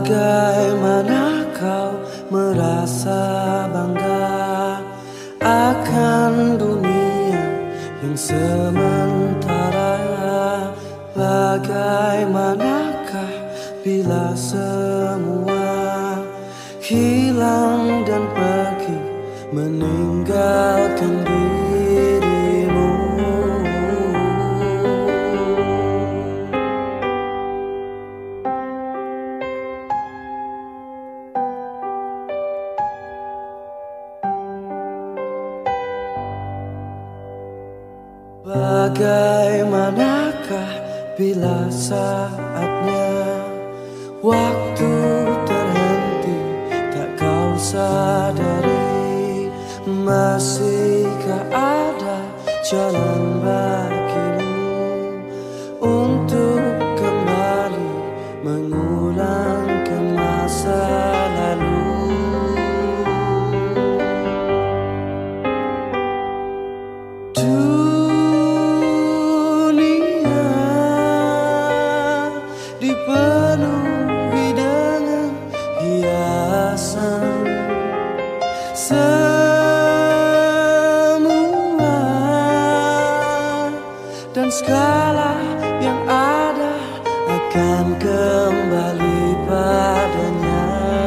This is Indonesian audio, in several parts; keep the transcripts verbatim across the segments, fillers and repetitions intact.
Bagaimana kau merasa bangga akan dunia yang sementara? Bagaimanakah bila semua hilang dan pergi meninggalkan dirimu? Bagaimanakah bila saatnya waktu terhenti, tak kau sadari? Masihkah ada jalan bagimu untuk kembali mengulang ke masa lalu? Dipenuhi dengan hiasan, semua dan segala yang ada akan kembali padanya.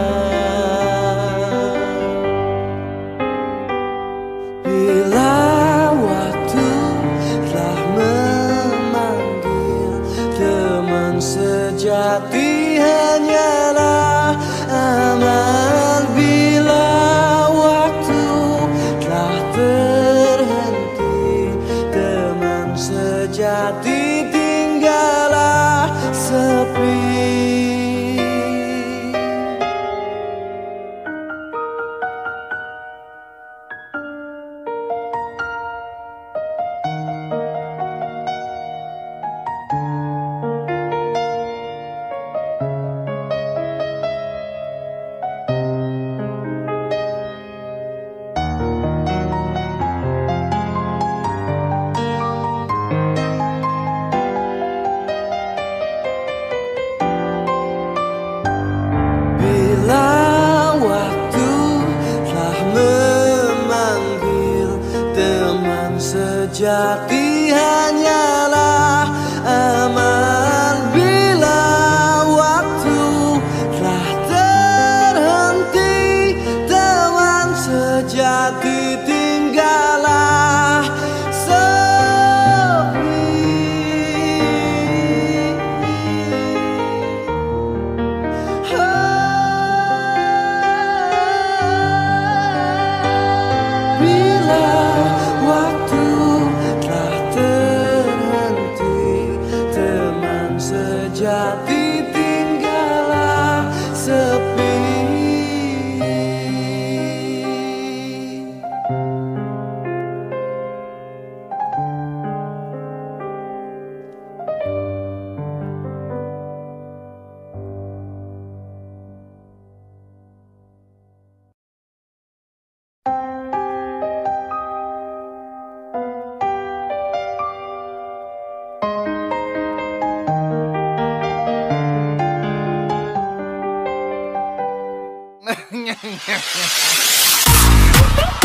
Bila waktu telah memanggil, teman sejati hanyalah amal. Bila waktu telah terhenti, teman sejati tinggallah sepi. Sejati hanyalah aman. Bila waktu telah terhenti, teman sejati tinggallah sepi. Bila waktu sejati tinggallah sepi. Nyeh nyeh nyeh.